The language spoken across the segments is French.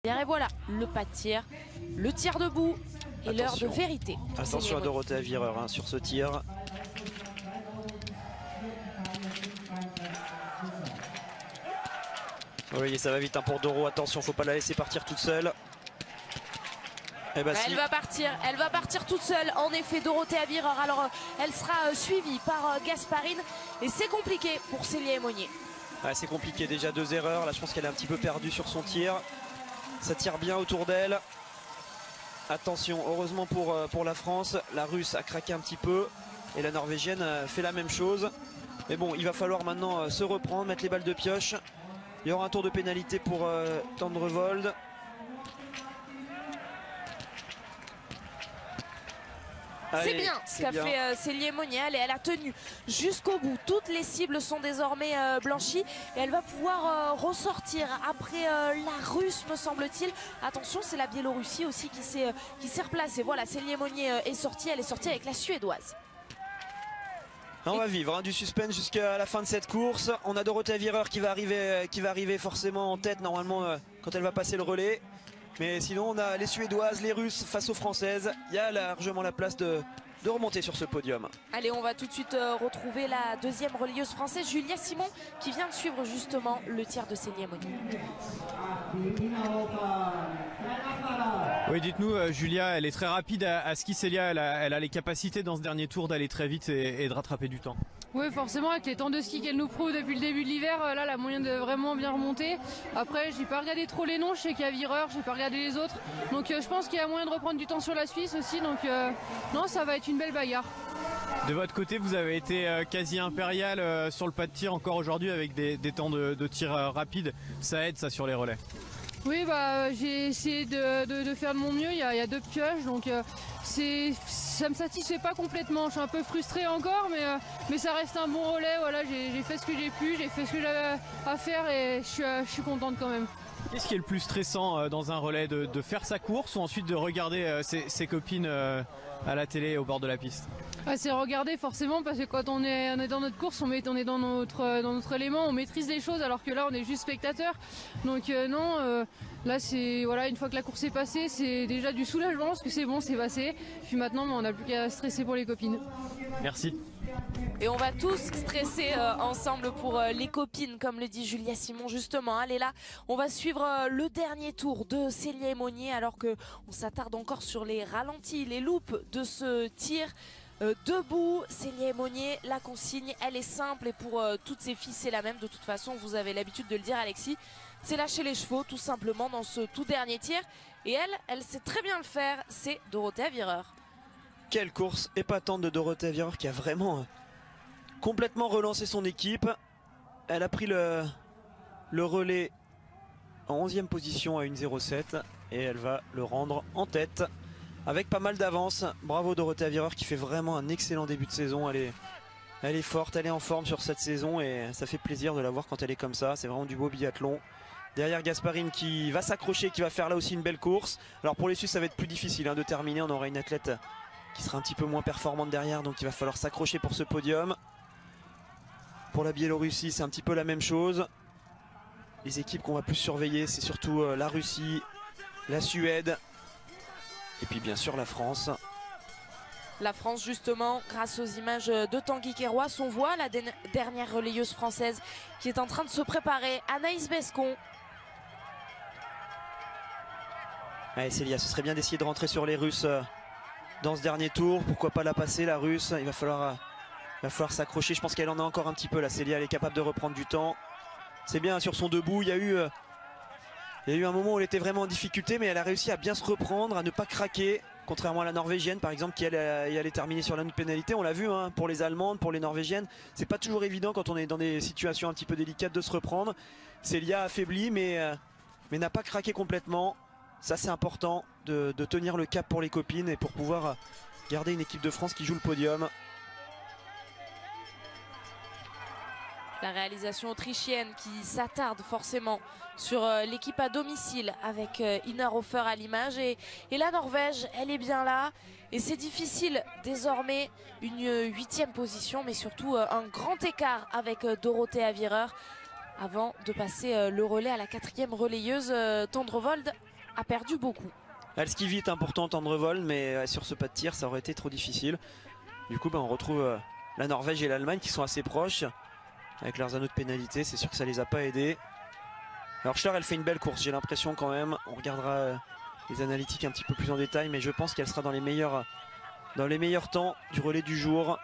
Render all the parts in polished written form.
Et voilà, le pas de tir, le tir debout et l'heure de vérité. Attention à Dorothea Vireur hein, sur ce tir. Vous voyez, ça va vite hein, pour Doro. Attention, faut pas la laisser partir toute seule. Eh ben, elle va partir toute seule. En effet, Dorothea Vireur. Alors, elle sera suivie par Gasparine et c'est compliqué pour Célia Aymonier. Ouais, c'est compliqué, déjà 2 erreurs. Là, je pense qu'elle est un petit peu perdue sur son tir. Ça tire bien autour d'elle. Attention, heureusement pour la France, la Russe a craqué un petit peu et la Norvégienne fait la même chose. Mais bon, il va falloir maintenant se reprendre, mettre les balles de pioche. Il y aura un tour de pénalité pour Tendrevold. C'est bien ce qu'a fait Célia Aymonier. Elle a tenu jusqu'au bout. Toutes les cibles sont désormais blanchies et elle va pouvoir ressortir après la Russe, me semble-t-il. Attention, c'est la Biélorussie aussi qui s'est replacée. Voilà, Célia Aymonier est sortie. Elle est sortie avec la Suédoise. On va vivre hein, du suspense jusqu'à la fin de cette course. On a Dorothea Vireur qui va arriver forcément en tête normalement quand elle va passer le relais. Mais sinon on a les Suédoises, les Russes face aux Françaises. Il y a largement la place de remonter sur ce podium. Allez, on va tout de suite retrouver la deuxième relayeuse française, Julia Simon, qui vient de suivre justement le tir de Célia Aymonier. Oui, dites-nous, Julia, elle est très rapide à ski. Célia, elle a les capacités dans ce dernier tour d'aller très vite et de rattraper du temps. Oui, forcément, avec les temps de ski qu'elle nous prouve depuis le début de l'hiver, là, elle a moyen de vraiment bien remonter. Après, j'ai pas regardé trop les noms, je sais qu'il y a Vireur, j'ai pas regardé les autres. Donc je pense qu'il y a moyen de reprendre du temps sur la Suisse aussi. Donc non, ça va être une belle bagarre. De votre côté, vous avez été quasi impérial sur le pas de tir encore aujourd'hui avec des temps de tir rapides. Ça aide ça sur les relais? Oui, bah, j'ai essayé de faire de mon mieux. Il y a 2 pioches, donc ça me satisfait pas complètement. Je suis un peu frustrée encore, mais ça reste un bon relais. Voilà, j'ai fait ce que j'ai pu, j'ai fait ce que j'avais à faire et je suis contente quand même. Qu'est-ce qui est le plus stressant dans un relais, de faire sa course ou ensuite de regarder ses copines à la télé au bord de la piste? C'est regarder forcément, parce que quand on est dans notre course, on est dans notre élément, on maîtrise les choses, alors que là on est juste spectateur. Donc non, là c'est voilà, une fois que la course est passée, c'est déjà du soulagement parce que c'est bon, c'est passé. Puis maintenant, on n'a plus qu'à stresser pour les copines. Merci. Et on va tous stresser ensemble pour les copines, comme le dit Julia Simon justement. Allez là, on va suivre le dernier tour de Célia Aymonier alors qu'on s'attarde encore sur les ralentis, les loupes de ce tir. Debout, Célia Aymonier, la consigne, elle est simple et pour toutes ces filles c'est la même. De toute façon, vous avez l'habitude de le dire, Alexis, c'est lâcher les chevaux tout simplement dans ce tout dernier tir. Et elle sait très bien le faire, c'est Dorothea Vireur. Quelle course épatante de Dorothea Vireur qui a vraiment complètement relancé son équipe. Elle a pris le relais en 11e position à 1,07 et elle va le rendre en tête avec pas mal d'avance. Bravo Dorothea Vireur qui fait vraiment un excellent début de saison. Elle est forte, elle est en forme sur cette saison et ça fait plaisir de la voir quand elle est comme ça. C'est vraiment du beau biathlon. Derrière Gasparine qui va s'accrocher, qui va faire là aussi une belle course. Alors pour les Suisses ça va être plus difficile de terminer. On aura une athlète qui sera un petit peu moins performante derrière, donc il va falloir s'accrocher pour ce podium. Pour la Biélorussie c'est un petit peu la même chose. Les équipes qu'on va plus surveiller c'est surtout la Russie, la Suède et puis bien sûr la France. La France justement, grâce aux images de Tanguy Kérois, on voit la dernière relayeuse française qui est en train de se préparer, Anaïs Bescon. Allez Célia, ce serait bien d'essayer de rentrer sur les Russes dans ce dernier tour. Pourquoi pas la passer la Russe? Il va falloir s'accrocher. Je pense qu'elle en a encore un petit peu là. Célia, elle est capable de reprendre du temps. C'est bien sur son debout. Il y a eu un moment où elle était vraiment en difficulté, mais elle a réussi à bien se reprendre, à ne pas craquer. Contrairement à la Norvégienne par exemple qui elle allait terminer sur la note pénalité. On l'a vu pour les Allemandes, pour les Norvégiennes. C'est pas toujours évident quand on est dans des situations un petit peu délicates de se reprendre. Célia affaiblie mais n'a pas craqué complètement. Ça c'est important de tenir le cap pour les copines et pour pouvoir garder une équipe de France qui joue le podium. La réalisation autrichienne qui s'attarde forcément sur l'équipe à domicile avec Innerhofer à l'image et la Norvège, elle est bien là et c'est difficile désormais, une 8e position mais surtout un grand écart avec Dorothea Vireur avant de passer le relais à la 4e relayeuse Tendrevold a perdu beaucoup. Elle skie vite pourtant Tendrevold, mais sur ce pas de tir ça aurait été trop difficile. Du coup on retrouve la Norvège et l'Allemagne qui sont assez proches avec leurs anneaux de pénalité. C'est sûr que ça les a pas aidés. Alors Schler elle fait une belle course, j'ai l'impression quand même. On regardera les analytiques un petit peu plus en détail, mais je pense qu'elle sera dans les meilleurs temps du relais du jour.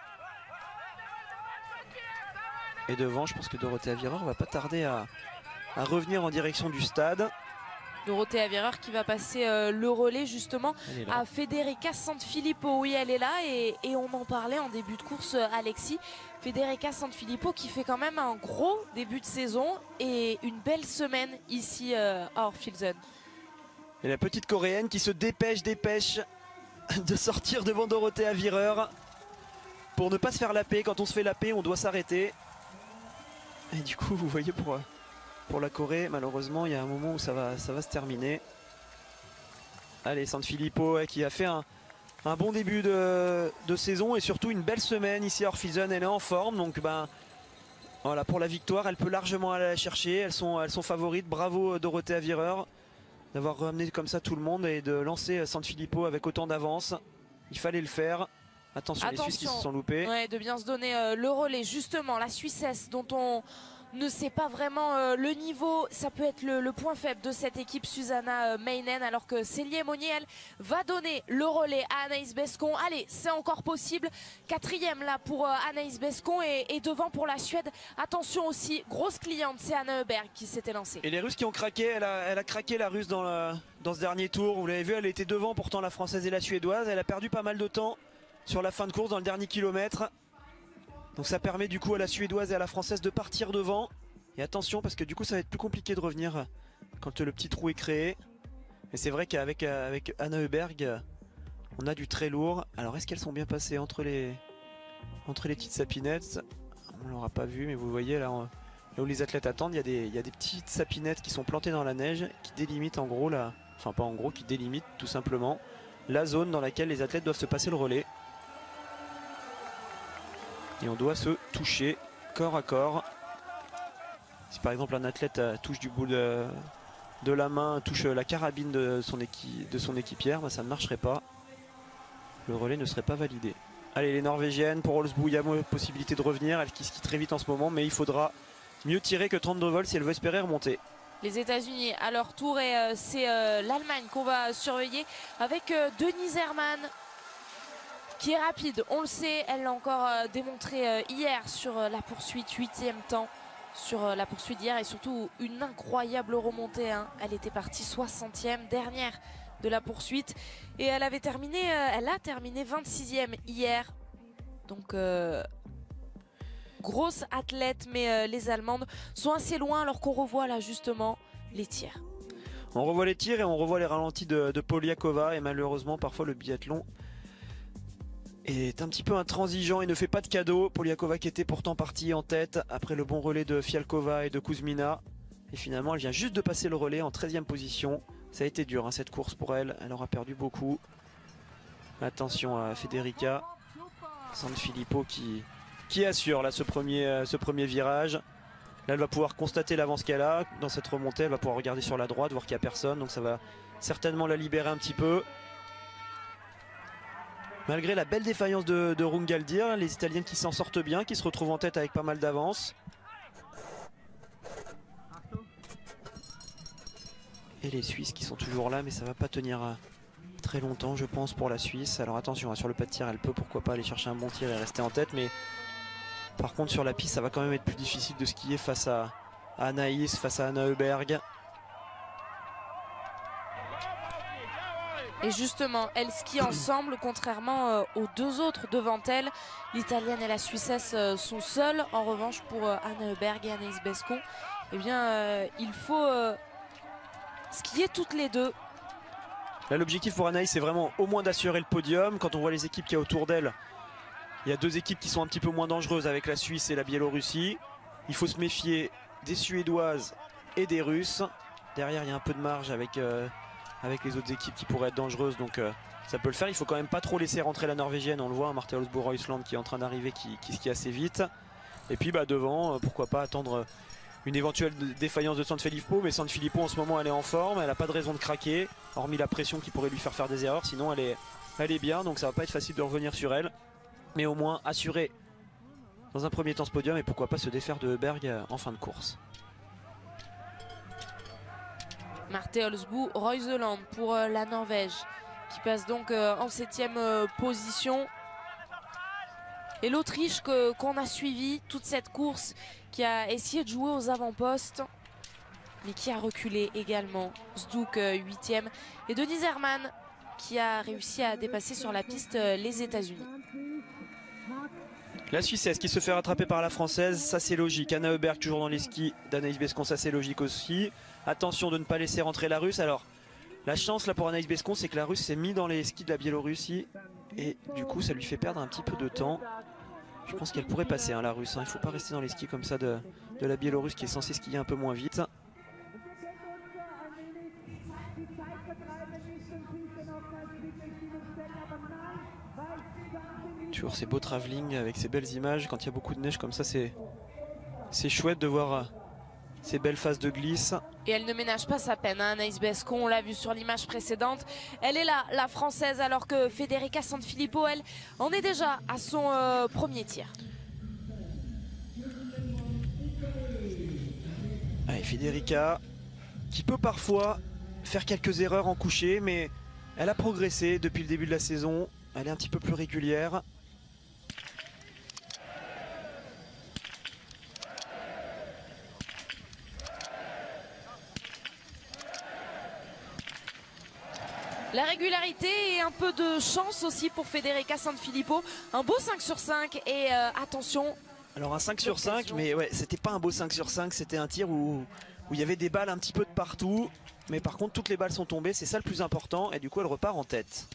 Et devant, je pense que Dorothea Virer va pas tarder à revenir en direction du stade. Dorothea Virer qui va passer le relais justement à Federica Sanfilippo. Oui, elle est là et on en parlait en début de course, Alexis. Federica Sanfilippo qui fait quand même un gros début de saison et une belle semaine ici à Orphielsen. Et la petite coréenne qui se dépêche de sortir devant Dorothea Virer pour ne pas se faire laper. Quand on se fait laper, on doit s'arrêter. Et du coup, vous voyez pour la Corée, malheureusement, il y a un moment où ça va se terminer. Allez, Sanfilippo qui a fait un bon début de saison et surtout une belle semaine ici à Orphielsen. Elle est en forme, donc voilà, pour la victoire, elle peut largement aller la chercher. Elles sont favorites. Bravo Dorothea Virer d'avoir ramené comme ça tout le monde et de lancer Sanfilippo avec autant d'avance. Il fallait le faire. Attention, les Suisses qui se sont loupés. Ouais, de bien se donner le relais. Justement, la Suissesse dont on ne sait pas vraiment le niveau, ça peut être le point faible de cette équipe, Susanna Meinen, alors que Célie Monnier, elle, va donner le relais à Anaïs Bescon. Allez, c'est encore possible. 4e là pour Anaïs Bescon et devant pour la Suède. Attention aussi, grosse cliente, c'est Anna Heuberg qui s'était lancée. Et les Russes qui ont craqué, elle a craqué la Russe dans ce dernier tour. Vous l'avez vu, elle était devant pourtant la Française et la Suédoise. Elle a perdu pas mal de temps sur la fin de course dans le dernier kilomètre. Donc ça permet du coup à la Suédoise et à la Française de partir devant. Et attention parce que du coup ça va être plus compliqué de revenir quand le petit trou est créé. Mais c'est vrai qu'avec Anna Heuberg, on a du très lourd. Alors est-ce qu'elles sont bien passées entre les petites sapinettes? On l'aura pas vu, mais vous voyez là où les athlètes attendent, il y a des petites sapinettes qui sont plantées dans la neige, qui délimitent en gros enfin pas en gros, qui délimitent tout simplement la zone dans laquelle les athlètes doivent se passer le relais. Et on doit se toucher corps à corps. Si par exemple un athlète touche du bout de la main, touche la carabine de son équipière, ça ne marcherait pas. Le relais ne serait pas validé. Allez, les Norvégiennes, pour Olsbu, il y a possibilité de revenir. Elle skie très vite en ce moment, mais il faudra mieux tirer que 32 volts si elle veut espérer remonter. Les États-Unis à leur tour et c'est l'Allemagne qu'on va surveiller avec Denise Herrmann qui est rapide, on le sait, elle l'a encore démontré hier sur la poursuite, 8e temps sur la poursuite d'hier et surtout une incroyable remontée, hein. Elle était partie 60e dernière de la poursuite et elle a terminé 26e hier, donc grosse athlète, mais les Allemandes sont assez loin alors qu'on revoit là justement les tirs. On revoit les tirs et on revoit les ralentis de Poliakova et malheureusement parfois le biathlon est un petit peu intransigeant et ne fait pas de cadeau. Poliakova qui était pourtant partie en tête après le bon relais de Fialkova et de Kuzmina. Et finalement elle vient juste de passer le relais en 13e position. Ça a été dur cette course pour elle, elle aura perdu beaucoup. Attention à Federica Sanfilippo qui assure là ce premier virage. Là elle va pouvoir constater l'avance qu'elle a. Dans cette remontée elle va pouvoir regarder sur la droite, voir qu'il n'y a personne. Donc ça va certainement la libérer un petit peu. Malgré la belle défaillance de Rungaldir, les Italiennes qui s'en sortent bien, qui se retrouvent en tête avec pas mal d'avance. Et les Suisses qui sont toujours là, mais ça va pas tenir très longtemps je pense pour la Suisse. Alors attention, sur le pas de tir elle peut pourquoi pas aller chercher un bon tir et rester en tête, mais par contre sur la piste ça va quand même être plus difficile de skier face à Anaïs, face à Anna Heuberg. Et justement, elles skient ensemble, contrairement aux deux autres devant elles. L'Italienne et la Suissesse sont seules. En revanche, pour Anna Heuberg et Anaïs Bescon, eh bien, il faut skier toutes les deux. Là, l'objectif pour Anaïs, c'est vraiment au moins d'assurer le podium. Quand on voit les équipes qu'il y a autour d'elle, il y a deux équipes qui sont un petit peu moins dangereuses avec la Suisse et la Biélorussie. Il faut se méfier des Suédoises et des Russes. Derrière, il y a un peu de marge avec les autres équipes qui pourraient être dangereuses, donc ça peut le faire. Il faut quand même pas trop laisser rentrer la Norvégienne, on le voit, Martha Olsbu-Røisland qui est en train d'arriver, qui skie assez vite. Et puis devant, pourquoi pas attendre une éventuelle défaillance de Sanfilippo, mais Sanfilippo en ce moment elle est en forme, elle n'a pas de raison de craquer. hormis la pression qui pourrait lui faire des erreurs. Sinon elle est bien, donc ça va pas être facile de revenir sur elle. Mais au moins assurer dans un premier temps ce podium et pourquoi pas se défaire de Øberg en fin de course. Marte Olsbu Reuseland pour la Norvège qui passe donc en 7e position. Et l'Autriche qu'on a suivi toute cette course, qui a essayé de jouer aux avant-postes, mais qui a reculé également. Zduk 8e et Denise Herrmann qui a réussi à dépasser sur la piste les États-Unis. La Suissesse qui se fait rattraper par la Française, ça c'est logique. Anna Øberg toujours dans les skis d'Anaïs Bescon, ça c'est logique aussi. Attention de ne pas laisser rentrer la Russe. Alors la chance là pour Anaïs Bescon, c'est que la Russe s'est mise dans les skis de la Biélorussie et du coup ça lui fait perdre un petit peu de temps. Je pense qu'elle pourrait passer la Russe, il ne faut pas rester dans les skis comme ça de la Biélorusse qui est censée skier un peu moins vite. Toujours ces beaux travelling avec ces belles images. Quand il y a beaucoup de neige comme ça, c'est chouette de voir ces belles phases de glisse. Et elle ne ménage pas sa peine, Anaïs Bescon, on l'a vu sur l'image précédente. Elle est là, la Française, alors que Federica Sanfilippo, elle, en est déjà à son premier tir. Allez, Federica, qui peut parfois faire quelques erreurs en coucher, mais elle a progressé depuis le début de la saison. Elle est un petit peu plus régulière. La régularité et un peu de chance aussi pour Federica Sanfilippo. Un beau 5 sur 5 et attention. Alors un 5 sur 5, mais ouais, c'était pas un beau 5 sur 5, c'était un tir où il y avait des balles un petit peu de partout. Mais par contre, toutes les balles sont tombées, c'est ça le plus important. Et du coup, elle repart en tête.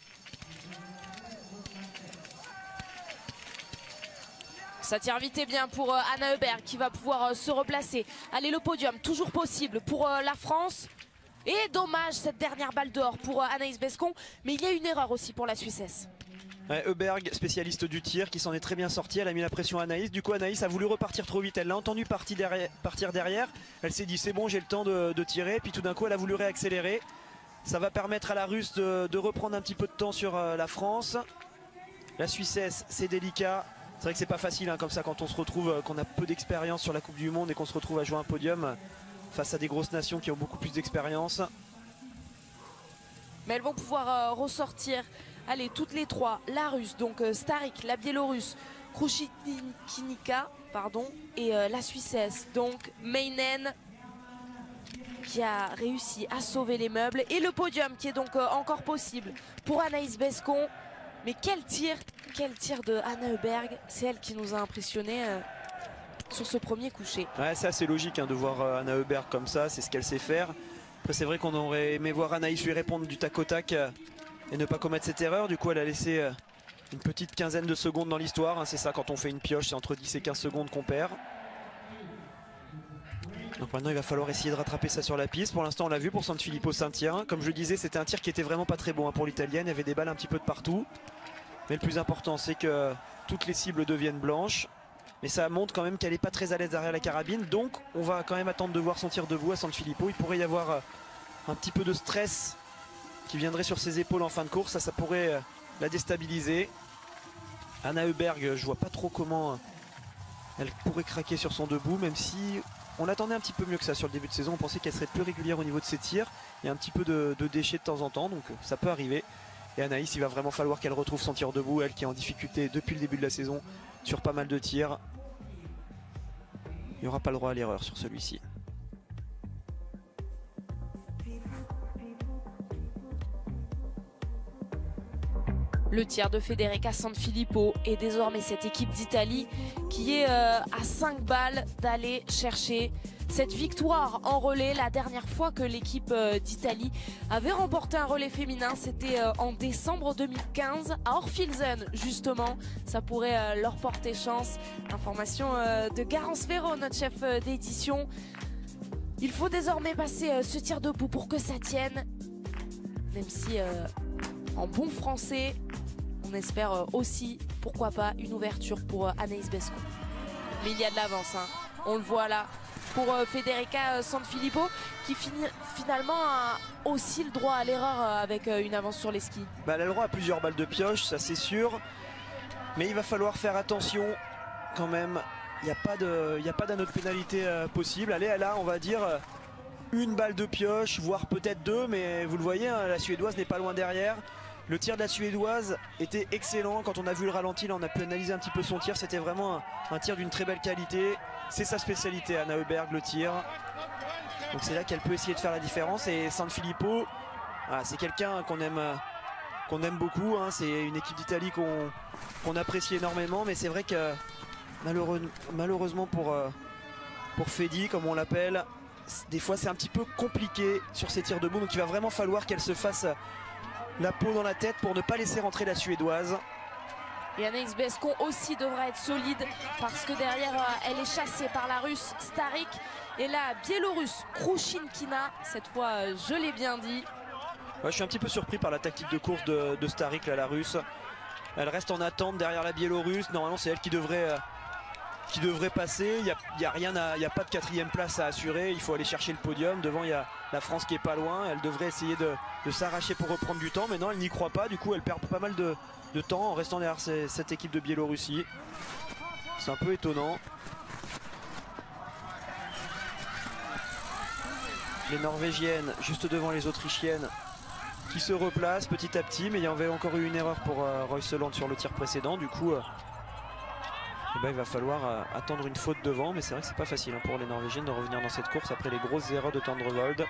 Ça tire vite et bien pour Anna Øberg qui va pouvoir se replacer. Allez, le podium, toujours possible pour la France. Et dommage cette dernière balle dehors pour Anaïs Bescon. Mais il y a une erreur aussi pour la Suissesse. Ouais, Øberg, spécialiste du tir, qui s'en est très bien sorti. Elle a mis la pression à Anaïs. Du coup, Anaïs a voulu repartir trop vite. Elle l'a entendu partir derrière. Elle s'est dit c'est bon, j'ai le temps de tirer. Puis tout d'un coup, elle a voulu réaccélérer. Ça va permettre à la Russe de reprendre un petit peu de temps sur la France. La Suissesse, c'est délicat. C'est vrai que c'est pas facile comme ça quand on se retrouve, qu'on a peu d'expérience sur la Coupe du Monde et qu'on se retrouve à jouer un podium face à des grosses nations qui ont beaucoup plus d'expérience. Mais elles vont pouvoir ressortir, allez, toutes les trois, la Russe, donc Starik, la Biélorusse, Krushikinika, pardon, et la Suissesse, donc Meinen, qui a réussi à sauver les meubles, et le podium qui est donc encore possible pour Anaïs Bescon. Mais quel tir de Anna Øberg, c'est elle qui nous a impressionnés sur ce premier coucher. Ouais, c'est assez logique de voir Anna Øberg comme ça, c'est ce qu'elle sait faire. Après c'est vrai qu'on aurait aimé voir Anaïs lui répondre du tac au tac et ne pas commettre cette erreur. Du coup elle a laissé une petite quinzaine de secondes dans l'histoire. C'est ça, quand on fait une pioche, c'est entre 10 et 15 secondes qu'on perd. Donc maintenant il va falloir essayer de rattraper ça sur la piste. Pour l'instant on l'a vu pour Sanfilippo, c'est un tir. Comme je le disais, c'était un tir qui était vraiment pas très bon pour l'italienne. Il y avait des balles un petit peu de partout. Mais le plus important c'est que toutes les cibles deviennent blanches. Mais ça montre quand même qu'elle n'est pas très à l'aise derrière la carabine. Donc on va quand même attendre de voir son tir debout à Sanfilippo. Il pourrait y avoir un petit peu de stress qui viendrait sur ses épaules en fin de course. Ça pourrait la déstabiliser. Anna Øberg, je vois pas trop comment elle pourrait craquer sur son debout, même si on attendait un petit peu mieux que ça sur le début de saison. On pensait qu'elle serait plus régulière au niveau de ses tirs. Il y a un petit peu de déchets de temps en temps, donc ça peut arriver. Et Anaïs, il va vraiment falloir qu'elle retrouve son tir debout, elle qui est en difficulté depuis le début de la saison sur pas mal de tirs. Il n'y aura pas le droit à l'erreur sur celui-ci. Le tir de Federica Sanfilippo et désormais cette équipe d'Italie qui est à 5 balles d'aller chercher cette victoire en relais. La dernière fois que l'équipe d'Italie avait remporté un relais féminin, c'était en décembre 2015 à Orfilsen justement. Ça pourrait leur porter chance. Information de Garance Véro, notre chef d'édition. Il faut désormais passer ce tir debout pour que ça tienne. Même si en bon français, on espère aussi, pourquoi pas, une ouverture pour Anaïs Bescon. Mais il y a de l'avance. on le voit là, pour Federica Sanfilippo, qui finalement a aussi le droit à l'erreur avec une avance sur les skis. Bah, elle a le droit à plusieurs balles de pioche, ça c'est sûr. Mais il va falloir faire attention quand même. Il n'y a pas d'autre pénalité possible. Allez, elle a, on va dire, une balle de pioche, voire peut-être deux. Mais vous le voyez, hein, la Suédoise n'est pas loin derrière. Le tir de la Suédoise était excellent. Quand on a vu le ralenti, là, on a pu analyser un petit peu son tir. C'était vraiment un tir d'une très belle qualité. C'est sa spécialité, Anna Heuberg, le tir. Donc c'est là qu'elle peut essayer de faire la différence. Et Sanfilippo, voilà, c'est quelqu'un qu'on aime beaucoup. Hein. C'est une équipe d'Italie qu'on apprécie énormément. Mais c'est vrai que malheureusement pour Fedi, comme on l'appelle, des fois c'est un petit peu compliqué sur ses tirs debout. Donc il va vraiment falloir qu'elle se fasse la peau dans la tête pour ne pas laisser rentrer la Suédoise. Et Anaïs Bescon aussi devra être solide parce que derrière elle est chassée par la Russe Starik et la Biélorusse Kruchinkina. Cette fois je l'ai bien dit. Ouais, je suis un petit peu surpris par la tactique de course de Starik, là, la Russe. Elle reste en attente derrière la Biélorusse. Normalement c'est elle qui devrait passer. Il y a pas de quatrième place à assurer. Il faut aller chercher le podium. Devant il y a la France qui est pas loin. Elle devrait essayer de s'arracher pour reprendre du temps. Mais non, elle n'y croit pas. Du coup elle perd pas mal de temps en restant derrière cette équipe de Biélorussie. C'est un peu étonnant. Les Norvégiennes juste devant les Autrichiennes qui se replacent petit à petit. Mais il y avait encore eu une erreur pour Royseland sur le tir précédent. Du coup eh ben, il va falloir attendre une faute devant. Mais c'est vrai que c'est pas facile hein, pour les Norvégiennes de revenir dans cette course après les grosses erreurs de Tendrevold.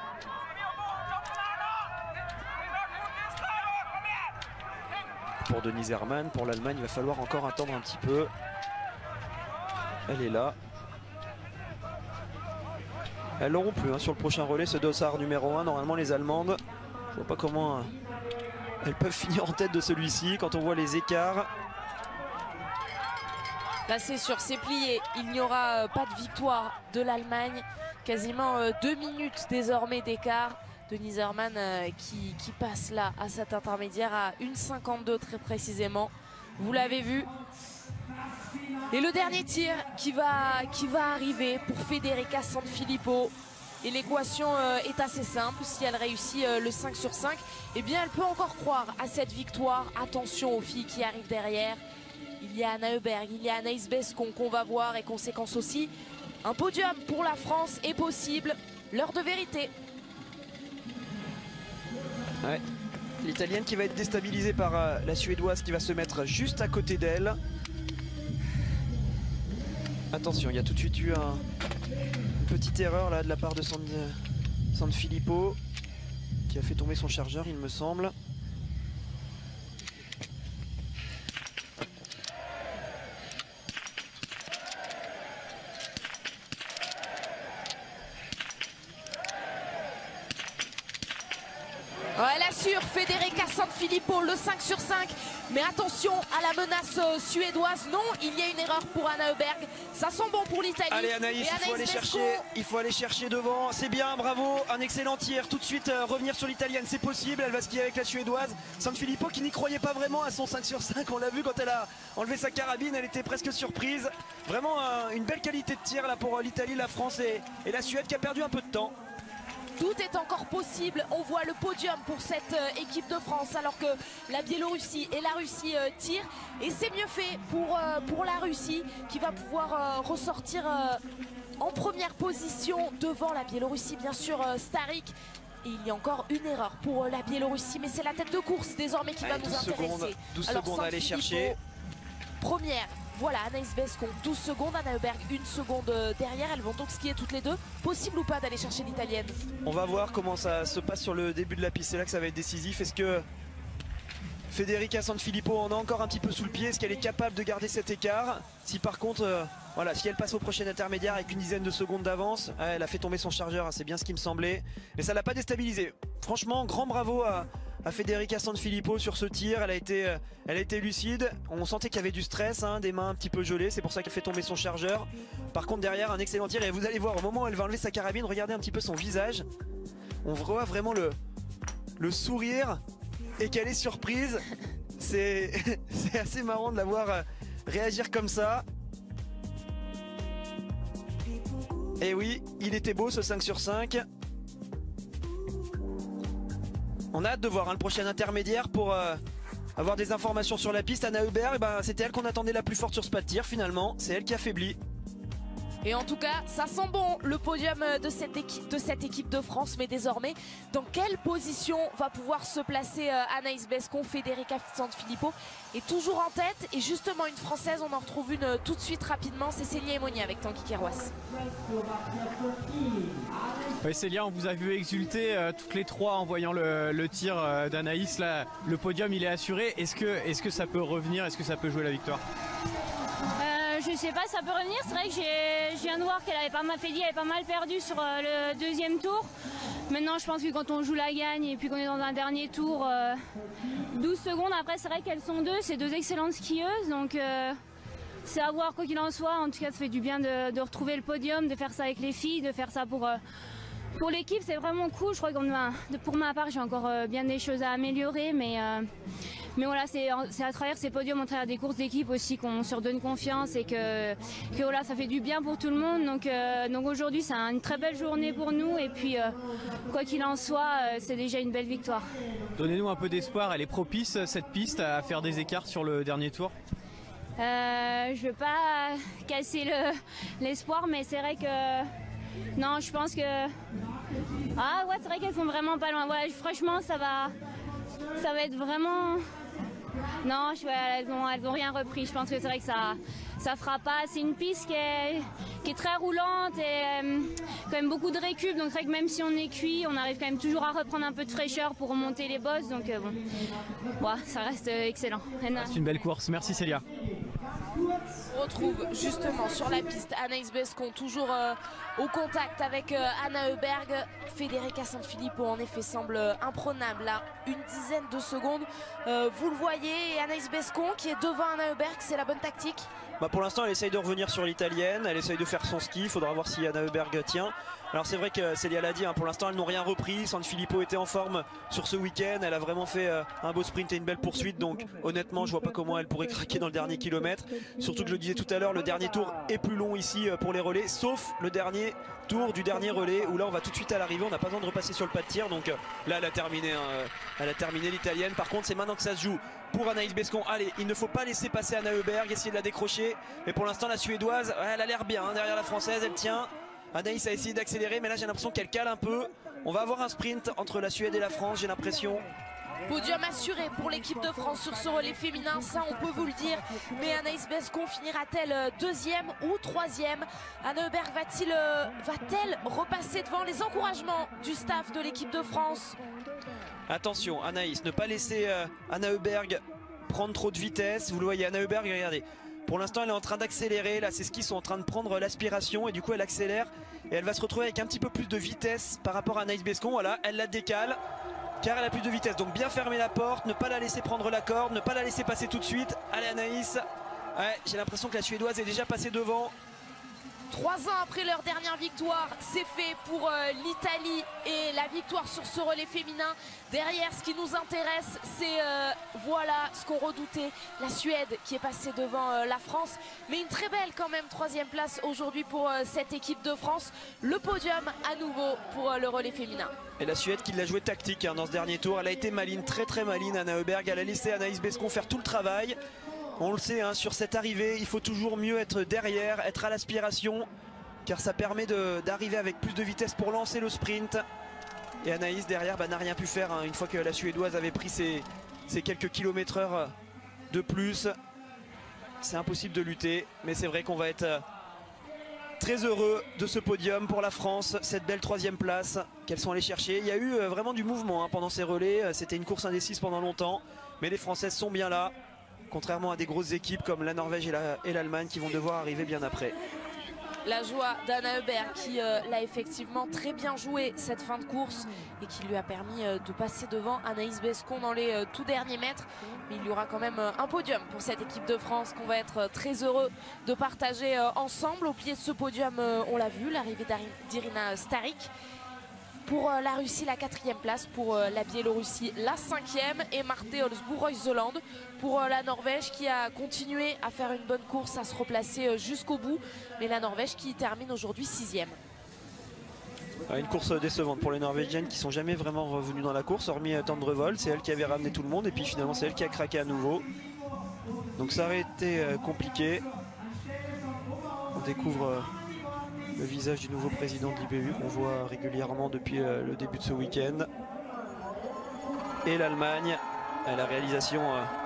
Pour Denise Herrmann, pour l'Allemagne, il va falloir encore attendre un petit peu. Elle est là. Elles n'auront plus hein, sur le prochain relais, ce dossard numéro 1. Normalement les Allemandes, je vois pas comment elles peuvent finir en tête de celui-ci quand on voit les écarts. Là c'est sûr, c'est plié. Il n'y aura pas de victoire de l'Allemagne. Quasiment 2 minutes désormais d'écart. Denise Herrmann qui passe là à cet intermédiaire à 1,52 très précisément. Vous l'avez vu. Et le dernier tir qui va arriver pour Federica Sanfilippo. Et l'équation est assez simple. Si elle réussit le 5 sur 5, eh bien elle peut encore croire à cette victoire. Attention aux filles qui arrivent derrière. Il y a Anna Heuberg, il y a Anaïs Bescon qu'on va voir et conséquence aussi. Un podium pour la France est possible. L'heure de vérité. Ouais. L'Italienne qui va être déstabilisée par la Suédoise qui va se mettre juste à côté d'elle. Attention, il y a tout de suite eu une petite erreur là de la part de Sanfilippo qui a fait tomber son chargeur, il me semble. Elle assure Federica Sanfilippo le 5 sur 5. Mais attention à la menace suédoise. Non, il y a une erreur pour Anna Heuberg. Ça sent bon pour l'Italie. Allez Anaïs, il faut aller chercher devant. C'est bien, bravo, un excellent tir. Tout de suite revenir sur l'Italienne, c'est possible. Elle va skier avec la Suédoise. Sanfilippo qui n'y croyait pas vraiment à son 5 sur 5. On l'a vu quand elle a enlevé sa carabine, elle était presque surprise. Vraiment une belle qualité de tir là pour l'Italie, la France et la Suède qui a perdu un peu de temps. Tout est encore possible. On voit le podium pour cette équipe de France alors que la Biélorussie et la Russie tirent. Et c'est mieux fait pour la Russie qui va pouvoir ressortir en première position devant la Biélorussie. Bien sûr, Starik. Et il y a encore une erreur pour la Biélorussie. Mais c'est la tête de course désormais qui va nous intéresser. 12 alors, secondes à aller chercher. Première. Voilà, Anaïs Bescon, 12 secondes, Anna Heuberg, 1 seconde derrière. Elles vont donc skier toutes les deux. Possible ou pas d'aller chercher l'Italienne? On va voir comment ça se passe sur le début de la piste. C'est là que ça va être décisif. Est-ce que Federica Sanfilippo en a encore un petit peu sous le pied? Est-ce qu'elle est capable de garder cet écart? Si par contre, voilà, si elle passe au prochain intermédiaire avec une dizaine de secondes d'avance, elle a fait tomber son chargeur, hein, c'est bien ce qui me semblait. Mais ça l'a pas déstabilisé. Franchement, grand bravo à Federica Sanfilippo sur ce tir. Elle a été lucide. On sentait qu'il y avait du stress, hein, des mains un petit peu gelées. C'est pour ça qu'elle fait tomber son chargeur. Par contre, derrière, un excellent tir. Et vous allez voir, au moment où elle va enlever sa carabine, regardez un petit peu son visage. On voit vraiment le sourire et qu'elle est surprise. C'est assez marrant de la voir réagir comme ça. Et oui, il était beau ce 5 sur 5. On a hâte de voir le prochain intermédiaire pour avoir des informations sur la piste. Anna Heuberg, c'était elle qu'on attendait la plus forte sur ce pas de tir finalement. C'est elle qui affaiblit. Et en tout cas, ça sent bon le podium de cette équipe de France. Mais désormais, dans quelle position va pouvoir se placer Anaïs Bescon? Federica Sanfilippo est toujours en tête. Et justement, une Française, on en retrouve une tout de suite rapidement. C'est Célia Emoni avec Tanguy Kerouas. Oui, Célia, on vous a vu exulter toutes les trois en voyant le tir d'Anaïs. Là, le podium, il est assuré. Est-ce que ça peut revenir? Est-ce que ça peut jouer la victoire? Je sais pas, ça peut revenir. C'est vrai que je viens de voir qu'elle avait pas mal fait, elle avait pas mal perdu sur le deuxième tour. Maintenant, je pense que quand on joue la gagne et puis qu'on est dans un dernier tour, 12 secondes après, c'est vrai qu'elles sont deux, c'est deux excellentes skieuses. Donc, c'est à voir quoi qu'il en soit. En tout cas, ça fait du bien de retrouver le podium, de faire ça avec les filles, de faire ça pour l'équipe. C'est vraiment cool. Je crois que pour ma part, j'ai encore bien des choses à améliorer, mais voilà, c'est à travers ces podiums, à travers des courses d'équipe aussi qu'on se redonne confiance et que voilà, ça fait du bien pour tout le monde. Donc aujourd'hui, c'est une très belle journée pour nous et puis quoi qu'il en soit, c'est déjà une belle victoire. Donnez-nous un peu d'espoir. Elle est propice, cette piste, à faire des écarts sur le dernier tour? Je ne veux pas casser l'espoir, mais c'est vrai que non, je pense que c'est vrai qu'elles sont vraiment pas loin. Ouais, franchement, ça va être vraiment. Non, elles ont rien repris. Je pense que c'est vrai que ça fera pas. C'est une piste qui est très roulante et quand même beaucoup de récup. Donc c'est vrai que même si on est cuit, on arrive quand même toujours à reprendre un peu de fraîcheur pour remonter les bosses. Donc ça reste excellent. C'est une belle course. Merci Célia. On retrouve justement sur la piste Anaïs Bescon, toujours au contact avec Anna Heuberg. Federica Sanfilippo en effet semble imprenable là, une dizaine de secondes. Vous le voyez, et Anaïs Bescon qui est devant Anna Heuberg, c'est la bonne tactique? Pour l'instant, elle essaye de revenir sur l'italienne, elle essaye de faire son ski, il faudra voir si Anna Heuberg tient. Alors c'est vrai que Célia l'a dit, pour l'instant elles n'ont rien repris. Sanfilippo était en forme sur ce week-end, elle a vraiment fait un beau sprint et une belle poursuite, donc honnêtement je vois pas comment elle pourrait craquer dans le dernier kilomètre. Surtout que je le disais tout à l'heure, le dernier tour est plus long ici pour les relais, sauf le dernier tour du dernier relais où là on va tout de suite à l'arrivée, on n'a pas besoin de repasser sur le pas de tir, donc là elle a terminé l'italienne. Par contre c'est maintenant que ça se joue pour Anaïs Bescon. Allez, il ne faut pas laisser passer Anna Heuberg, essayer de la décrocher, mais pour l'instant la suédoise, elle a l'air bien derrière la française, elle tient. Anaïs a essayé d'accélérer, mais là j'ai l'impression qu'elle cale un peu. On va avoir un sprint entre la Suède et la France, j'ai l'impression. Podium assuré pour l'équipe de France sur ce relais féminin, ça on peut vous le dire. Mais Anaïs Bescon finira-t-elle deuxième ou troisième? Anna Heuberg va-t-elle repasser devant? Les encouragements du staff de l'équipe de France. Attention Anaïs, ne pas laisser Anna Heuberg prendre trop de vitesse. Vous le voyez, Anna Heuberg, regardez. Pour l'instant elle est en train d'accélérer, là ses skis sont en train de prendre l'aspiration et du coup elle accélère et elle va se retrouver avec un petit peu plus de vitesse par rapport à Anaïs Bescon. Voilà, elle la décale car elle a plus de vitesse, donc bien fermer la porte, ne pas la laisser prendre la corde, ne pas la laisser passer tout de suite. Allez Anaïs, j'ai l'impression que la Suédoise est déjà passée devant. 3 ans après leur dernière victoire, c'est fait pour l'Italie et la victoire sur ce relais féminin. Derrière, ce qui nous intéresse, c'est voilà ce qu'on redoutait, la Suède qui est passée devant la France. Mais une très belle quand même 3e place aujourd'hui pour cette équipe de France. Le podium à nouveau pour le relais féminin. Et la Suède qui l'a joué tactique dans ce dernier tour. Elle a été maline, très très maline Anna Heuberg. Elle a laissé Anaïs Bescon faire tout le travail. On le sait, sur cette arrivée, il faut toujours mieux être derrière, être à l'aspiration, car ça permet d'arriver avec plus de vitesse pour lancer le sprint. Et Anaïs derrière n'a rien pu faire une fois que la Suédoise avait pris ses quelques kilomètres-heure de plus. C'est impossible de lutter, mais c'est vrai qu'on va être très heureux de ce podium pour la France, cette belle 3e place qu'elles sont allées chercher. Il y a eu vraiment du mouvement pendant ces relais, c'était une course indécise pendant longtemps, mais les Françaises sont bien là. Contrairement à des grosses équipes comme la Norvège et l'Allemagne qui vont devoir arriver bien après. La joie d'Anna Heuberg qui l'a effectivement très bien joué cette fin de course et qui lui a permis de passer devant Anaïs Bescon dans les tout derniers mètres. Mais il y aura quand même un podium pour cette équipe de France qu'on va être très heureux de partager ensemble. Au pied de ce podium, on l'a vu, l'arrivée d'Irina Starik. Pour la Russie, la 4e place. Pour la Biélorussie, la 5e. Et Marte Olsbu-Royseland pour la Norvège qui a continué à faire une bonne course, à se replacer jusqu'au bout. Mais la Norvège qui termine aujourd'hui 6e. Une course décevante pour les Norvégiennes qui sont jamais vraiment revenues dans la course, hormis Tendrevol. C'est elle qui avait ramené tout le monde et puis finalement c'est elle qui a craqué à nouveau. Donc ça aurait été compliqué. On découvre le visage du nouveau président de l'IBU qu'on voit régulièrement depuis le début de ce week-end. Et l'Allemagne, la réalisation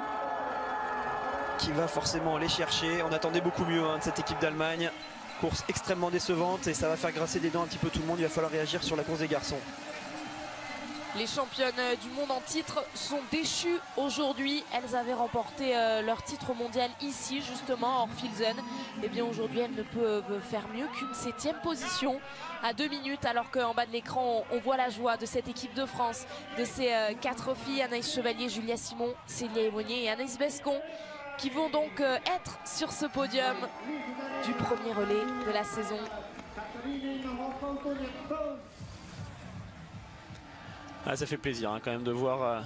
qui va forcément les chercher. On attendait beaucoup mieux de cette équipe d'Allemagne. Course extrêmement décevante et ça va faire grincer des dents un petit peu tout le monde. Il va falloir réagir sur la course des garçons. Les championnes du monde en titre sont déchues aujourd'hui. Elles avaient remporté leur titre mondial ici justement, à Orfilsen. Et bien aujourd'hui elles ne peuvent faire mieux qu'une 7e position à 2 minutes, alors qu'en bas de l'écran on voit la joie de cette équipe de France, de ces 4 filles, Anaïs Chevalier, Julia Simon, Célia Aymonier et Anaïs Bescon, qui vont donc être sur ce podium du premier relais de la saison. Ah, ça fait plaisir quand même de voir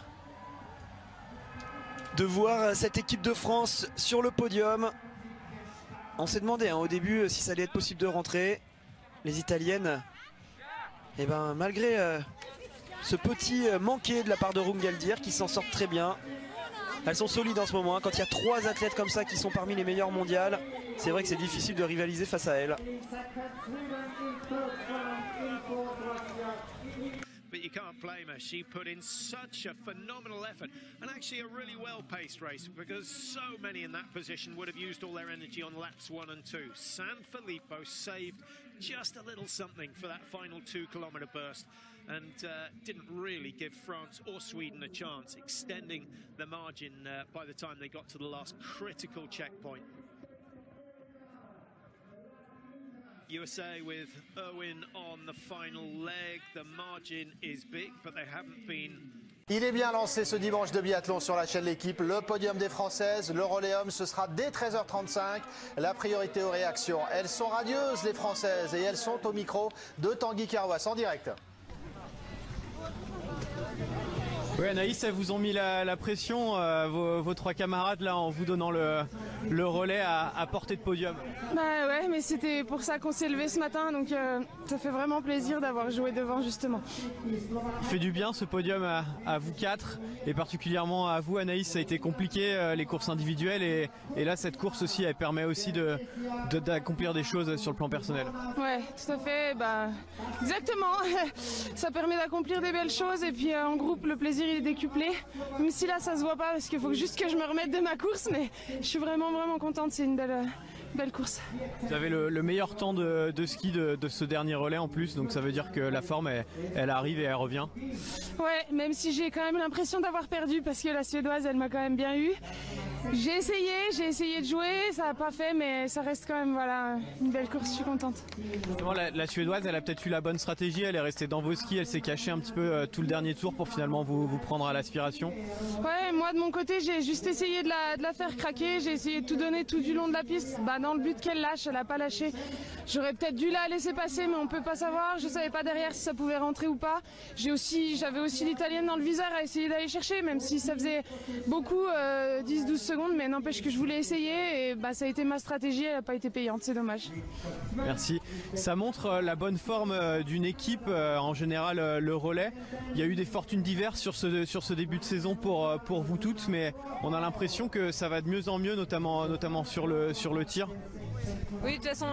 cette équipe de France sur le podium. On s'est demandé au début si ça allait être possible de rentrer. Les Italiennes, malgré ce petit manqué de la part de Rungaldir, qui s'en sortent très bien. Elles sont solides en ce moment. Quand il y a 3 athlètes comme ça qui sont parmi les meilleures mondiales, c'est vrai que c'est difficile de rivaliser face à elles. But you can't blame her. She put in such a phenomenal effort and actually a really well-paced race, because so many in that position would have used all their energy on laps 1 and 2. Sanfilippo saved just a little something for that final 2-kilometre burst and didn't really give France or Sweden a chance, extending the margin by the time they got to the last critical checkpoint. USA with Owen on the final leg. The margin is big, but they haven't been. Il est bien lancé ce dimanche de biathlon sur la chaîne L'équipe. Le podium des Françaises, le relais homme, ce sera dès 13h35. La priorité aux réactions. Elles sont radieuses les Françaises et elles sont au micro de Tanguy Carwas en direct. Oui, Anaïs, elles vous ont mis la pression, vos 3 camarades là, en vous donnant le relais à portée de podium. Bah ouais, mais c'était pour ça qu'on s'est levé ce matin, donc ça fait vraiment plaisir d'avoir joué devant justement. Il fait du bien ce podium à vous 4 et particulièrement à vous, Anaïs. Ça a été compliqué les courses individuelles et là cette course aussi elle permet aussi d'accomplir des choses sur le plan personnel. Ouais, tout à fait, exactement. Ça permet d'accomplir des belles choses et puis en groupe le plaisir il est décuplé, même si là ça se voit pas parce qu'il faut juste que je me remette de ma course, mais je suis vraiment contente, c'est une belle course. Vous avez le meilleur temps de ski de ce dernier relais en plus, donc ça veut dire que la forme elle arrive et elle revient. Ouais, même si j'ai quand même l'impression d'avoir perdu parce que la Suédoise elle m'a quand même bien eu. J'ai essayé de jouer, ça n'a pas fait, mais ça reste quand même une belle course, je suis contente. Justement, la Suédoise, elle a peut-être eu la bonne stratégie, elle est restée dans vos skis, elle s'est cachée un petit peu tout le dernier tour pour finalement vous prendre à l'aspiration. Ouais, moi de mon côté, j'ai juste essayé de la faire craquer, j'ai essayé de tout donner tout du long de la piste, dans le but qu'elle lâche, elle n'a pas lâché. J'aurais peut-être dû la laisser passer, mais on ne peut pas savoir, je ne savais pas derrière si ça pouvait rentrer ou pas. J'avais aussi l'italienne dans le viseur à essayer d'aller chercher, même si ça faisait beaucoup, 10-12 secondes, mais n'empêche que je voulais essayer et ça a été ma stratégie, elle n'a pas été payante, c'est dommage. Merci. Ça montre la bonne forme d'une équipe, en général le relais. Il y a eu des fortunes diverses sur ce début de saison pour vous toutes, mais on a l'impression que ça va de mieux en mieux, notamment sur le tir. Oui, de toute façon,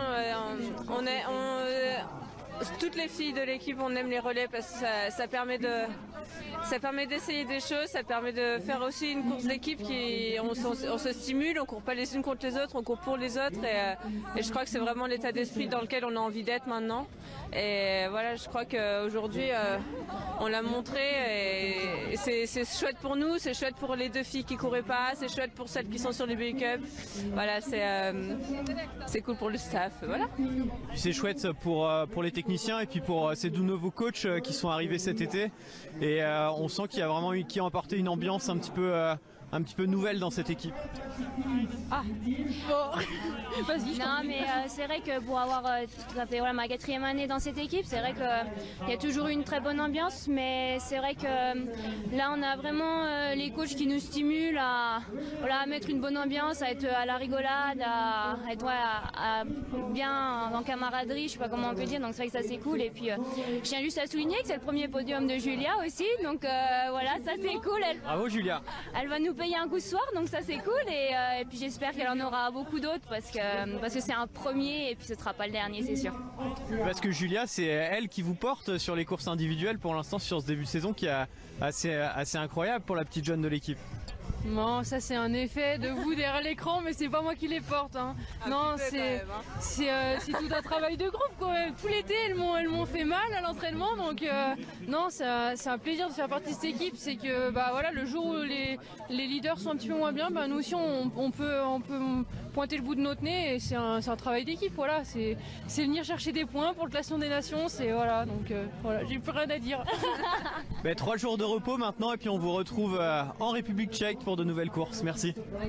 toutes les filles de l'équipe, on aime les relais parce que ça permet d'essayer des choses, ça permet de faire aussi une course d'équipe on se stimule, on court pas les unes contre les autres, on court pour les autres et je crois que c'est vraiment l'état d'esprit dans lequel on a envie d'être maintenant. Et voilà, je crois qu'aujourd'hui on l'a montré et c'est chouette pour nous, c'est chouette pour les 2 filles qui couraient pas, c'est chouette pour celles qui sont sur les BU Cup. Voilà, c'est cool pour le staff, voilà. C'est chouette pour les techniciens et puis pour ces 2 nouveaux coachs qui sont arrivés cet été et on sent qu'il y a vraiment qui ont apporté une ambiance un petit un petit peu nouvelle dans cette équipe. Ah, bon, vas-y. Non, mais c'est vrai que pour avoir, ça fait ma 4e année dans cette équipe, c'est vrai qu'il y a toujours eu une très bonne ambiance, mais c'est vrai que là, on a vraiment les coachs qui nous stimulent à mettre une bonne ambiance, à être à la rigolade, à être bien en camaraderie, je sais pas comment on peut dire, donc c'est vrai que ça c'est cool. Et puis, je tiens juste à souligner que c'est le premier podium de Julia aussi, donc voilà, ça c'est cool. Bravo Julia. Elle va nous payer un coup ce soir, donc ça c'est cool, et puis j'espère qu'elle en aura beaucoup d'autres parce que c'est un premier et puis ce sera pas le dernier, c'est sûr. Parce que Julia, c'est elle qui vous porte sur les courses individuelles pour l'instant sur ce début de saison qui est assez incroyable pour la petite jeune de l'équipe. Non, ça c'est un effet de vous derrière l'écran, mais c'est pas moi qui les porte. Hein. Non, c'est tout un travail de groupe quand même. Tout l'été, elles m'ont fait mal à l'entraînement, donc non, c'est un plaisir de faire partie de cette équipe. C'est que voilà, le jour où les leaders sont un petit peu moins bien, nous aussi on peut pointer le bout de notre nez, et c'est un travail d'équipe. Voilà, c'est venir chercher des points pour le classement des nations. C'est voilà, donc voilà, j'ai plus rien à dire. 3 jours de repos maintenant, et puis on vous retrouve en République tchèque pour de nouvelles courses. Merci.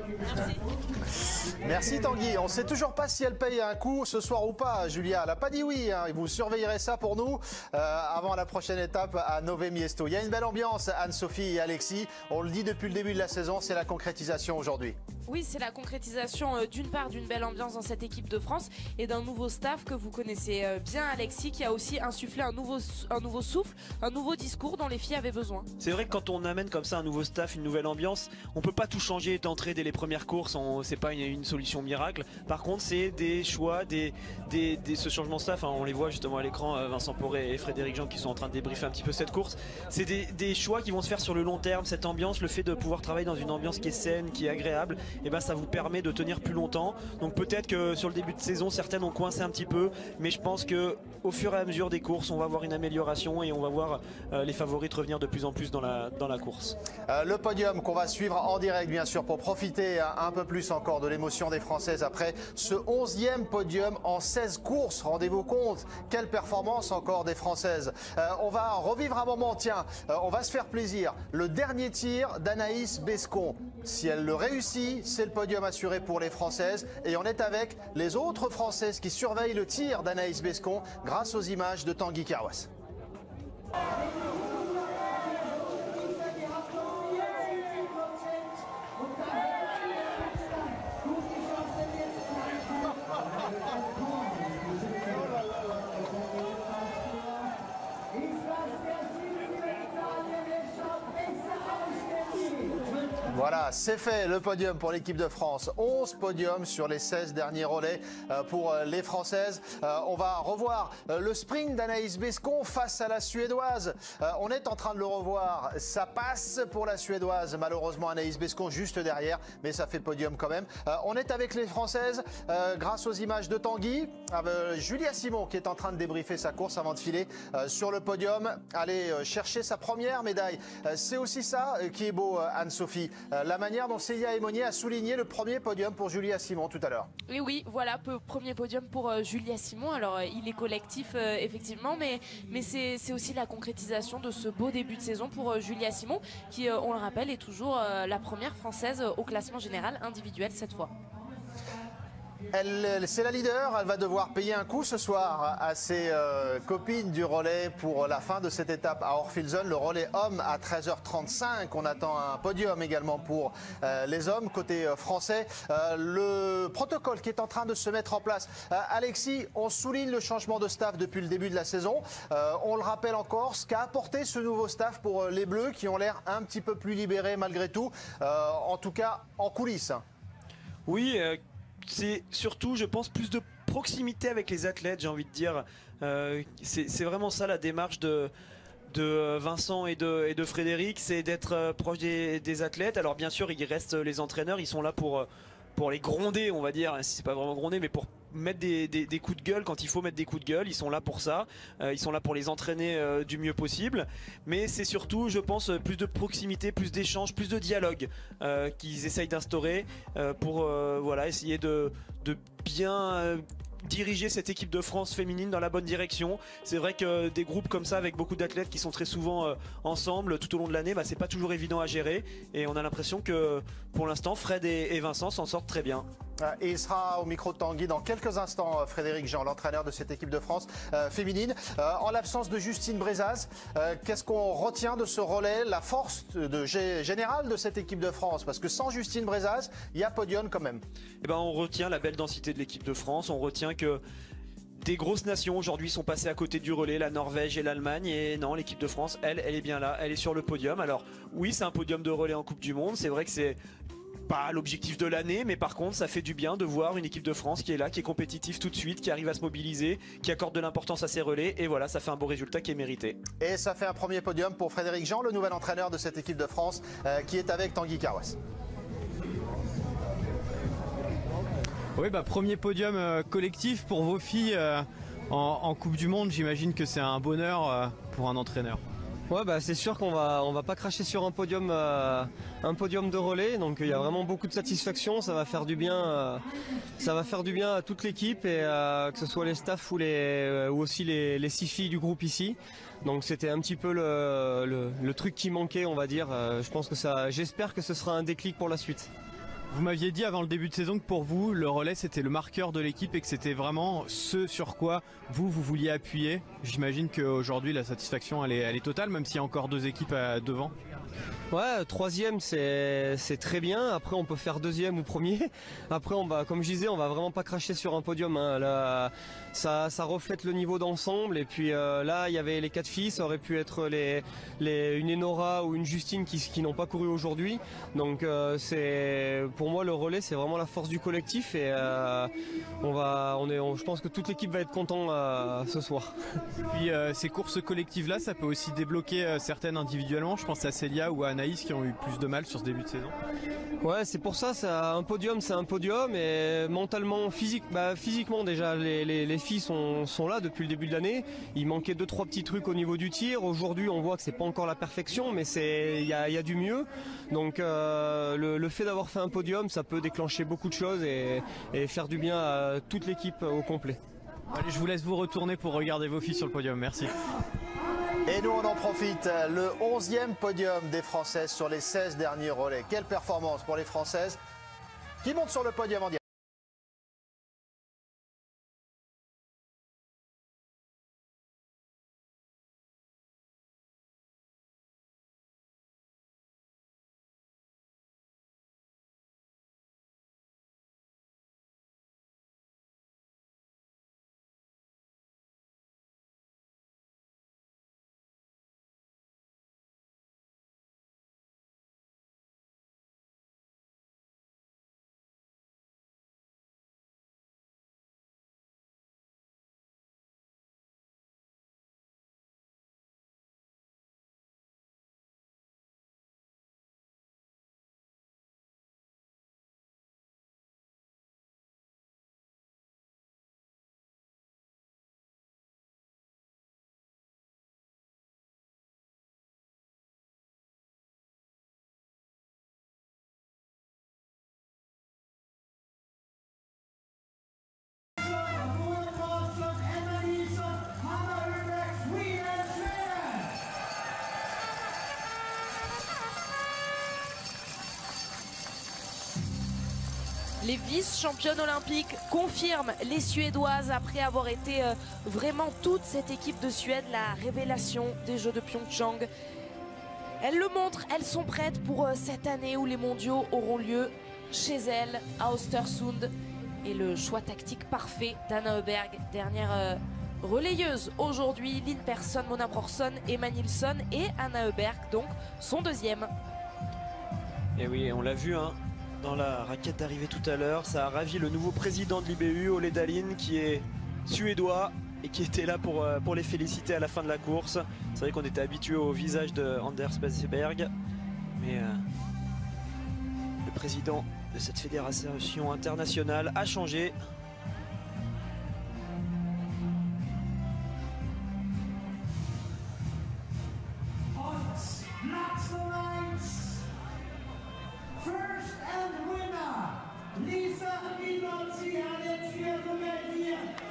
Merci Tanguy. On ne sait toujours pas si elle paye un coup ce soir ou pas, Julia. Elle n'a pas dit oui, hein. Vous surveillerez ça pour nous avant la prochaine étape à Nové Miesto. Il y a une belle ambiance, Anne-Sophie et Alexis. On le dit depuis le début de la saison, c'est la concrétisation aujourd'hui. Oui, c'est la concrétisation d'une part d'une belle ambiance dans cette équipe de France et d'un nouveau staff que vous connaissez bien, Alexis, qui a aussi insufflé un nouveau souffle, un nouveau discours dont les filles avaient besoin. C'est vrai que quand on amène comme ça un nouveau staff, une nouvelle ambiance, on peut pas tout changer et d'entrer dès les premières courses, c'est pas une solution miracle. Par contre, c'est des choix, ce changement de staff, hein, on les voit justement à l'écran, Vincent Poré et Frédéric Jean qui sont en train de débriefer un petit peu cette course. C'est des choix qui vont se faire sur le long terme, cette ambiance, le fait de pouvoir travailler dans une ambiance qui est saine, qui est agréable, et ça vous permet de tenir plus longtemps. Donc peut-être que sur le début de saison, certaines ont coincé un petit peu, mais je pense que au fur et à mesure des courses, on va voir une amélioration et on va voir les favorites revenir de plus en plus dans la course. Le podium qu'on va suivre en direct, bien sûr, pour profiter un peu plus encore de l'émotion des Françaises après ce 11e podium en 16 courses. Rendez-vous compte, quelle performance encore des Françaises. On va revivre un moment, tiens, on va se faire plaisir. Le dernier tir d'Anaïs Bescon. Si elle le réussit, c'est le podium assuré pour les Françaises. Et on est avec les autres Françaises qui surveillent le tir d'Anaïs Bescon grâce aux images de Tanguy Carwas. Voilà, c'est fait, le podium pour l'équipe de France. 11 podiums sur les 16 derniers relais pour les Françaises. On va revoir le sprint d'Anaïs Bescon face à la Suédoise. On est en train de le revoir. Ça passe pour la Suédoise. Malheureusement, Anaïs Bescon juste derrière, mais ça fait podium quand même. On est avec les Françaises grâce aux images de Tanguy. Julia Simon qui est en train de débriefer sa course avant de filer sur le podium. Aller chercher sa première médaille. C'est aussi ça qui est beau, Anne-Sophie. La manière dont Célia Aymonier a souligné le premier podium pour Julia Simon tout à l'heure. Et oui, voilà, premier podium pour Julia Simon. Alors, il est collectif, effectivement, mais c'est aussi la concrétisation de ce beau début de saison pour Julia Simon, qui, on le rappelle, est toujours la première Française au classement général individuel cette fois. C'est la leader, elle va devoir payer un coup ce soir à ses copines du relais pour la fin de cette étape à Orfilsen. Le relais homme à 13h35, on attend un podium également pour les hommes côté français. Le protocole qui est en train de se mettre en place. Alexis, on souligne le changement de staff depuis le début de la saison. On le rappelle encore, ce qu'a apporté ce nouveau staff pour les Bleus qui ont l'air un petit peu plus libérés malgré tout, en tout cas en coulisses. Oui, c'est surtout, je pense, plus de proximité avec les athlètes, j'ai envie de dire. C'est vraiment ça la démarche de Vincent et de Frédéric, c'est d'être proche des athlètes. Alors bien sûr, il reste les entraîneurs, ils sont là pour les gronder, on va dire, si c'est pas vraiment gronder, mais pour mettre des coups de gueule quand il faut mettre des coups de gueule. Ils sont là pour ça, ils sont là pour les entraîner du mieux possible, mais c'est surtout, je pense, plus de proximité, plus d'échanges, plus de dialogue qu'ils essayent d'instaurer pour voilà, essayer de bien diriger cette équipe de France féminine dans la bonne direction. C'est vrai que des groupes comme ça avec beaucoup d'athlètes qui sont très souvent ensemble tout au long de l'année, c'est pas toujours évident à gérer et on a l'impression que pour l'instant Fred et Vincent s'en sortent très bien. Et il sera au micro de Tanguy dans quelques instants, Frédéric Jean, l'entraîneur de cette équipe de France féminine. En l'absence de Justine Brezaz, qu'est-ce qu'on retient de ce relais, la force générale de cette équipe de France? Parce que sans Justine Brezaz, il y a podium quand même. On retient la belle densité de l'équipe de France, on retient que des grosses nations aujourd'hui sont passées à côté du relais, la Norvège et l'Allemagne, et non, l'équipe de France, elle est bien là, elle est sur le podium. Alors oui, c'est un podium de relais en Coupe du Monde, c'est vrai que c'est pas l'objectif de l'année, mais par contre ça fait du bien de voir une équipe de France qui est là, qui est compétitive tout de suite, qui arrive à se mobiliser, qui accorde de l'importance à ses relais, et voilà, ça fait un beau résultat qui est mérité. Et ça fait un premier podium pour Frédéric Jean, le nouvel entraîneur de cette équipe de France, qui est avec Tanguy Carouas. Oui, premier podium collectif pour vos filles en Coupe du Monde. J'imagine que c'est un bonheur pour un entraîneur. Ouais, c'est sûr qu'on va pas cracher sur un podium de relais, donc il y a vraiment beaucoup de satisfaction. Ça va faire du bien à toute l'équipe et que ce soit les staffs ou aussi les 6 filles du groupe ici. Donc c'était un petit peu le truc qui manquait, on va dire. J'espère que ce sera un déclic pour la suite. Vous m'aviez dit avant le début de saison que pour vous, le relais c'était le marqueur de l'équipe et que c'était vraiment ce sur quoi vous vouliez appuyer. J'imagine qu'aujourd'hui la satisfaction elle est totale, même s'il y a encore 2 équipes devant. Ouais, 3e c'est très bien. Après on peut faire 2e ou 1er. Après comme je disais, on va vraiment pas cracher sur un podium. Là, ça reflète le niveau d'ensemble. Et puis là il y avait les 4 filles, ça aurait pu être une Enora ou une Justine qui n'ont pas couru aujourd'hui. Donc pour moi le relais c'est vraiment la force du collectif et je pense que toute l'équipe va être content ce soir. Puis ces courses collectives là, ça peut aussi débloquer certaines individuellement. Je pense à Célia ou à Anaïs qui ont eu plus de mal sur ce début de saison. Ouais, c'est pour ça, un podium c'est un podium et mentalement, physiquement déjà les filles sont là depuis le début de l'année. Il manquait 2-3 petits trucs au niveau du tir. Aujourd'hui on voit que c'est pas encore la perfection, mais il y a du mieux. Donc le fait d'avoir fait un podium, ça peut déclencher beaucoup de choses et faire du bien à toute l'équipe au complet. Allez, je vous laisse vous retourner pour regarder vos filles sur le podium, merci. Et nous on en profite, le 11e podium des Françaises sur les 16 derniers relais. Quelle performance pour les Françaises qui montent sur le podium en direct. Les vice-championnes olympiques confirment les Suédoises après avoir été vraiment toute cette équipe de Suède, la révélation des Jeux de Pyeongchang. Elles le montrent, elles sont prêtes pour cette année où les mondiaux auront lieu chez elles, à Östersund. Et le choix tactique parfait d'Anna Öberg, dernière relayeuse aujourd'hui. Lynn Persson, Mona Brorsson, Emma Nilsson et Anna Öberg, donc son 2e. Et oui, on l'a vu, dans la raquette d'arrivée tout à l'heure, ça a ravi le nouveau président de l'IBU, Ole Dahlin, qui est suédois et qui était là pour les féliciter à la fin de la course. C'est vrai qu'on était habitué au visage de Anders Baseberg, mais le président de cette fédération internationale a changé. Lisa Idolzi, allez, tu es de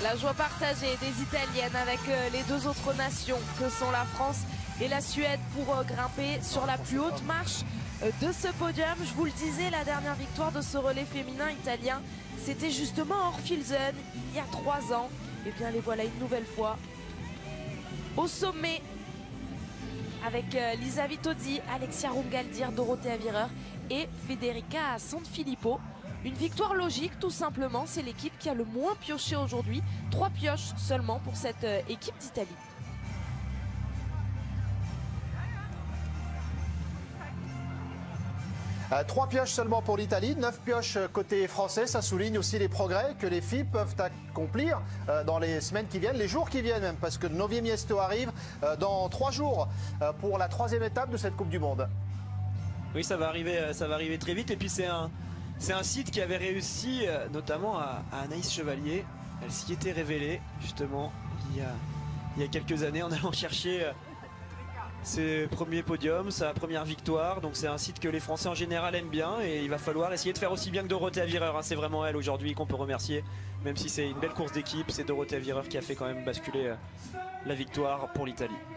La joie partagée des Italiennes avec les deux autres nations que sont la France et la Suède pour grimper sur la plus haute marche de ce podium. Je vous le disais, la dernière victoire de ce relais féminin italien, c'était justement à Orfilsen il y a 3 ans. Et bien les voilà une nouvelle fois au sommet avec Lisa Vitozzi, Alexia Rungaldir, Dorothea Virer et Federica Sanfilippo. Une victoire logique tout simplement, c'est l'équipe qui a le moins pioché aujourd'hui. 3 pioches seulement pour cette équipe d'Italie. Trois pioches seulement pour l'Italie, 9 pioches côté français. Ça souligne aussi les progrès que les filles peuvent accomplir dans les semaines qui viennent, les jours qui viennent même, parce que Novie Miesto arrive dans 3 jours pour la 3e étape de cette Coupe du Monde. Oui, ça va arriver très vite. Et puis c'est un site qui avait réussi notamment à Anaïs Chevalier. Elle s'y était révélée justement il y a quelques années en allant chercher ses premiers podiums, sa première victoire. Donc c'est un site que les Français en général aiment bien et il va falloir essayer de faire aussi bien que Dorothea Virer. C'est vraiment elle aujourd'hui qu'on peut remercier, même si c'est une belle course d'équipe. C'est Dorothea Virer qui a fait quand même basculer la victoire pour l'Italie.